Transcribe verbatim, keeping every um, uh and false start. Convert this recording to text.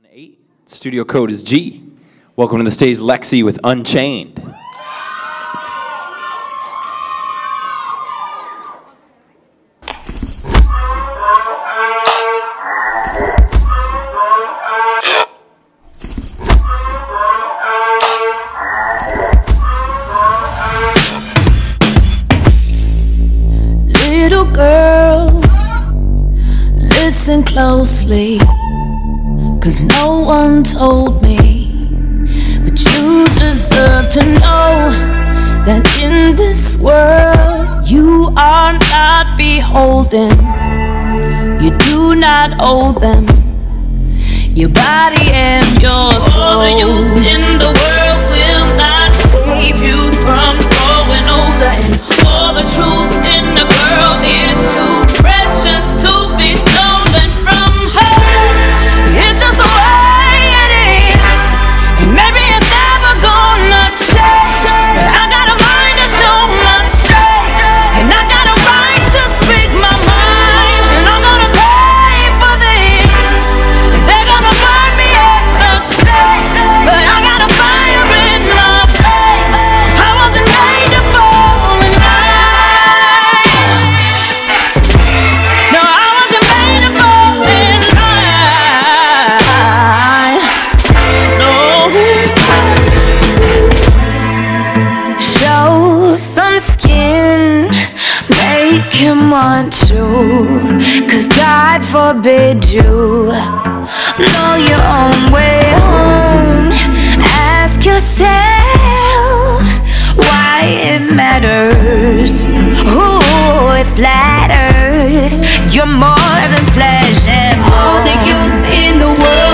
eight. Studio code is G. Welcome to the stage, Lexi with Unchained. Little girls, listen closely, 'cause no one told me, but you deserve to know that in this world you are not beholden. You do not owe them your body and your soul. All the youth in the world will not save you from growing older, and all the truth in the world is too precious to be stolen from her. It's just the way it is, and maybe it's never gonna change, but I got a mind to show my strength, and I got a right to speak my mind, and I'm gonna pay for this. They're gonna burn me at the stake, but I got a fire in my face. I wasn't made to fall in line. No, I wasn't made to fall in line. No. Show some skin, make him want you, 'cause God forbid you know your own way home. Ask yourself why it matters. Ooh, it flatters. You're more than flesh and blood. All the youth in the world